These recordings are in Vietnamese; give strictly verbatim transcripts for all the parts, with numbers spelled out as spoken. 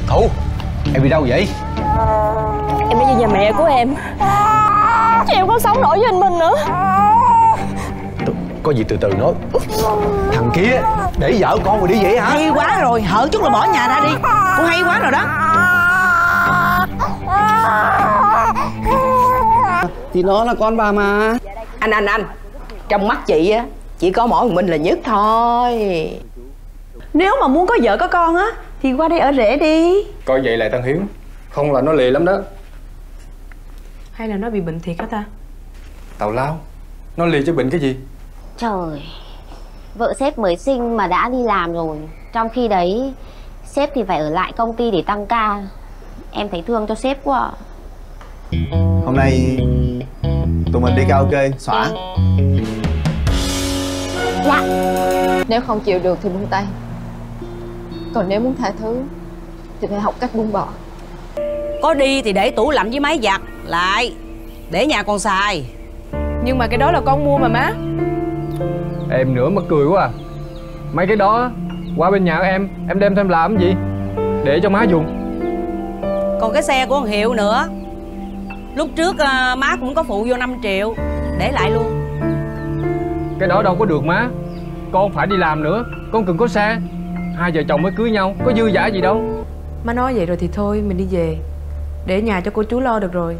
Thu, em đi đâu vậy? Em đi về nhà mẹ của em. Chứ em không sống nổi với anh Minh nữa. Có gì từ từ nói. Thằng kia để vợ con rồi đi vậy hả? Hay quá rồi, hở chút là bỏ nhà ra đi. Cô hay quá rồi đó. Thì nó là con bà mà. Anh anh anh, trong mắt chị á chỉ có mỗi mình là nhất thôi. Nếu mà muốn có vợ có con á thì qua đây ở rể đi. Coi vậy lại Tân Hiếu, không là nó lì lắm đó. Hay là nó bị bệnh thiệt hả ta? Tào lao, nó lì chứ bệnh cái gì? Trời, vợ sếp mới sinh mà đã đi làm rồi. Trong khi đấy sếp thì phải ở lại công ty để tăng ca. Em thấy thương cho sếp quá. Hôm nay tụi mình đi karaoke xõa. Dạ. Nếu không chịu được thì buông tay. Còn nếu muốn tha thứ thì phải học cách buông bỏ. Có đi thì để tủ lạnh với máy giặt lại, để nhà còn xài. Nhưng mà cái đó là con mua mà má. Em nữa mắc cười quá à. Mấy cái đó qua bên nhà em, em đem thêm làm cái gì? Để cho má dùng. Còn cái xe của thằng Hiệu nữa, lúc trước uh, má cũng có phụ vô năm triệu, để lại luôn. Cái đó đâu có được má. Con phải đi làm nữa, con cần có xe. Hai vợ chồng mới cưới nhau, có dư dả gì đâu. Má nói vậy rồi thì thôi, mình đi về. Để nhà cho cô chú lo được rồi.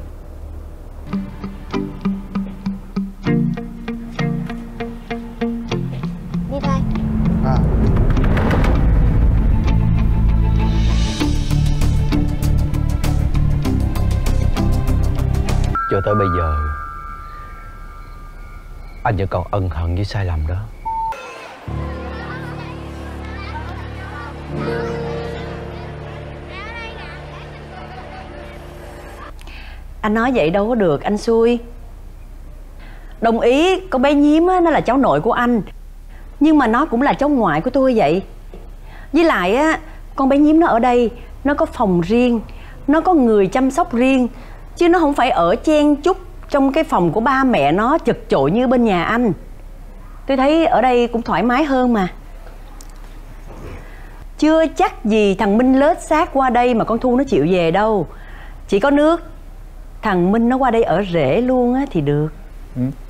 Đi thôi. À. Cho tới bây giờ anh vẫn còn ân hận với sai lầm đó. Anh nói vậy đâu có được, anh xui. Đồng ý con bé Nhiếm á, nó là cháu nội của anh, nhưng mà nó cũng là cháu ngoại của tôi vậy. Với lại á, con bé Nhiếm nó ở đây, nó có phòng riêng, nó có người chăm sóc riêng, chứ nó không phải ở chen chúc trong cái phòng của ba mẹ nó chật chội như bên nhà anh. Tôi thấy ở đây cũng thoải mái hơn mà. Chưa chắc gì thằng Minh lết xác qua đây mà con Thu nó chịu về đâu. Chỉ có nước thằng Minh nó qua đây ở rể luôn á thì được. Ừ.